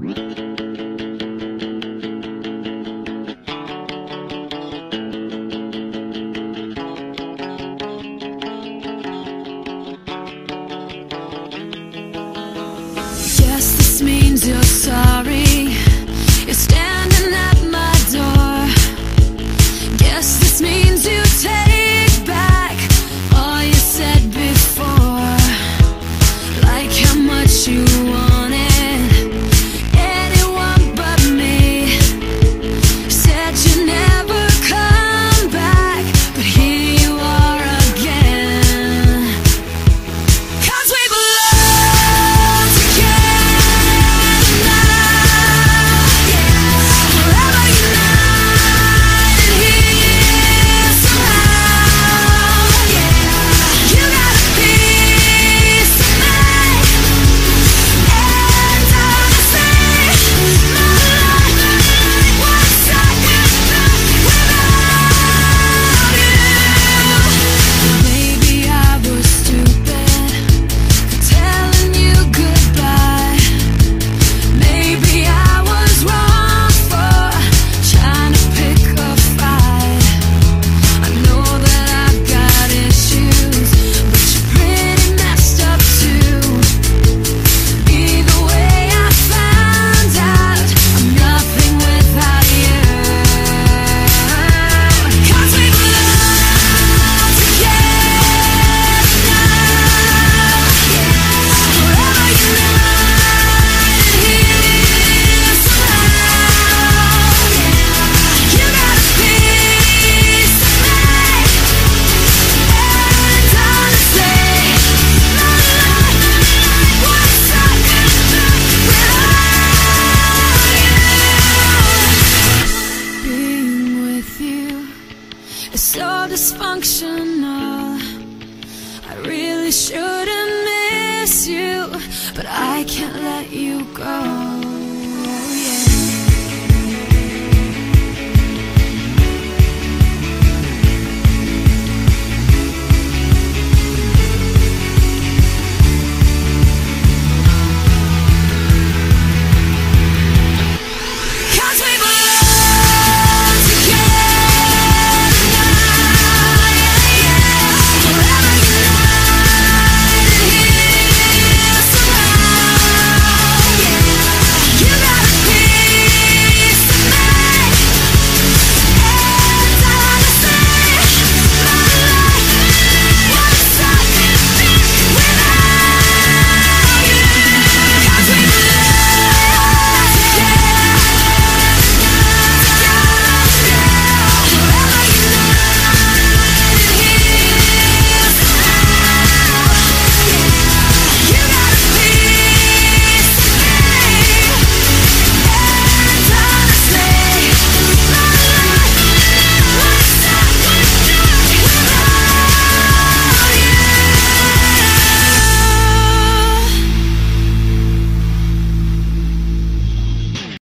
Yes, this means you're sorry. You're standing at my door. Guess this means you take back all you said before. Like how much you wanted anyone but me. Said you'd never come back, but here you are again. 'Cause we belong together now, yeah. Forever united here somehow, yeah. You got a piece of me, and honestly, my life was second without you. Maybe I was stupid for telling you goodbye. Maybe I was wrong for trying to pick a fight. I know that I've got issues, but you're pretty messed up too. Either way, I found out I'm nothing without you. 'Cause we belong together now, yeah. Forever united here somehow, yeah. You got a piece of me, and honestly, my life was second without you. Being with you is so dysfunctional. I really shouldn't miss you, but I can't let you go.